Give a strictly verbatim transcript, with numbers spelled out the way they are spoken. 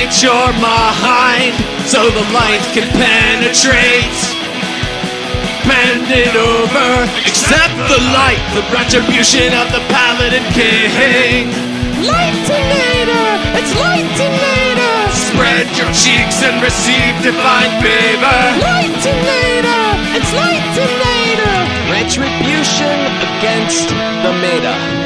illuminate your mind so the light can penetrate. Bend it over, accept the light, the retribution of the Paladin King. Lightinator, it's Lightinator. Spread your cheeks and receive divine favor. Lightinator, it's Lightinator. Retribution against the meta.